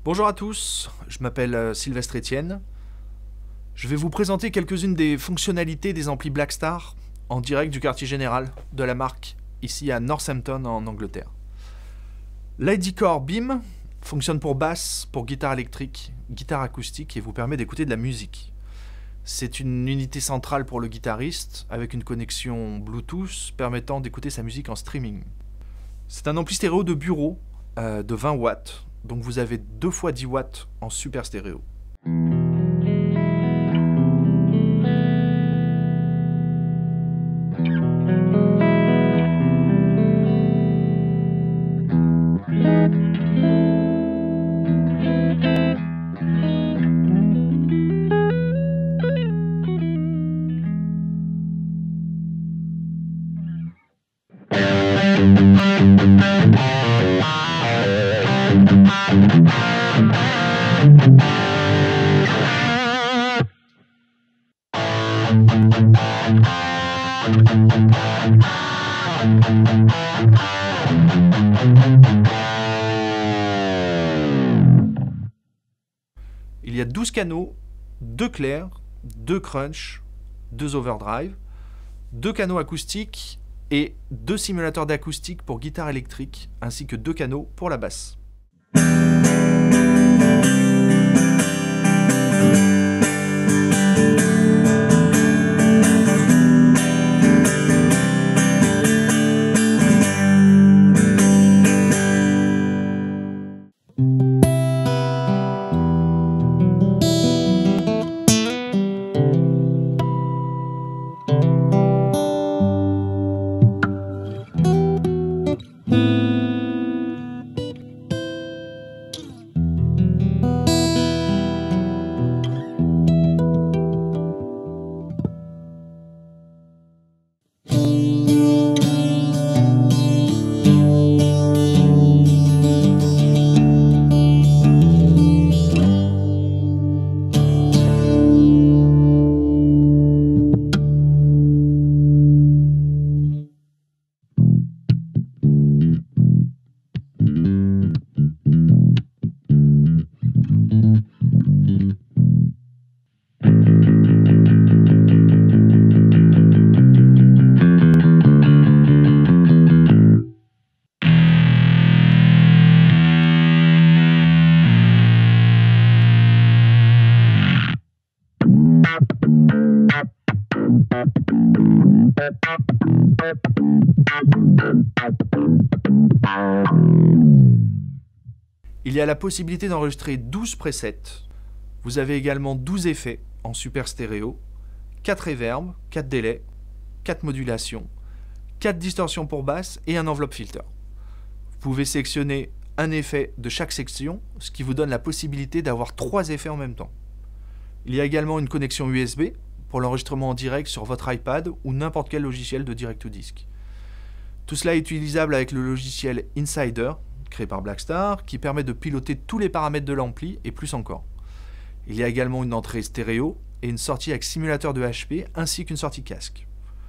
Bonjour à tous, je m'appelle Sylvestre Etienne. Je vais vous présenter quelques-unes des fonctionnalités des amplis Blackstar en direct du quartier général de la marque, ici à Northampton en Angleterre. L'ID Core Beam fonctionne pour basse, pour guitare électrique, guitare acoustique et vous permet d'écouter de la musique. C'est une unité centrale pour le guitariste avec une connexion Bluetooth permettant d'écouter sa musique en streaming. C'est un ampli stéréo de bureau de 20 watts, donc vous avez 2 fois 10 watts en super stéréo. Il y a 12 canaux, 2 clairs, 2 crunch, 2 overdrive, 2 canaux acoustiques et 2 simulateurs d'acoustique pour guitare électrique, ainsi que 2 canaux pour la basse. Il y a la possibilité d'enregistrer 12 presets. Vous avez également 12 effets en super stéréo, 4 reverbs, 4 délais, 4 modulations, 4 distorsions pour basse et un enveloppe filter. Vous pouvez sélectionner un effet de chaque section, ce qui vous donne la possibilité d'avoir 3 effets en même temps. Il y a également une connexion USB pour l'enregistrement en direct sur votre iPad ou n'importe quel logiciel de direct-to-disc. Tout cela est utilisable avec le logiciel Insider, créé par Blackstar, qui permet de piloter tous les paramètres de l'ampli et plus encore. Il y a également une entrée stéréo et une sortie avec simulateur de HP ainsi qu'une sortie casque.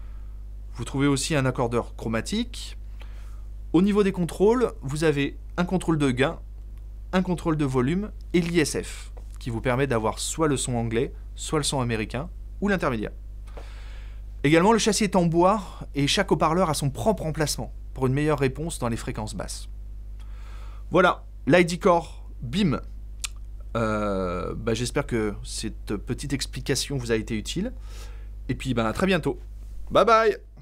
Vous trouvez aussi un accordeur chromatique. Au niveau des contrôles, vous avez un contrôle de gain, un contrôle de volume et l'ISF, qui vous permet d'avoir soit le son anglais, soit le son américain ou l'intermédiaire. Également, le châssis est en bois et chaque haut-parleur a son propre emplacement pour une meilleure réponse dans les fréquences basses. Voilà, l'ID Core Beam. J'espère que cette petite explication vous a été utile. Et puis à très bientôt. Bye bye!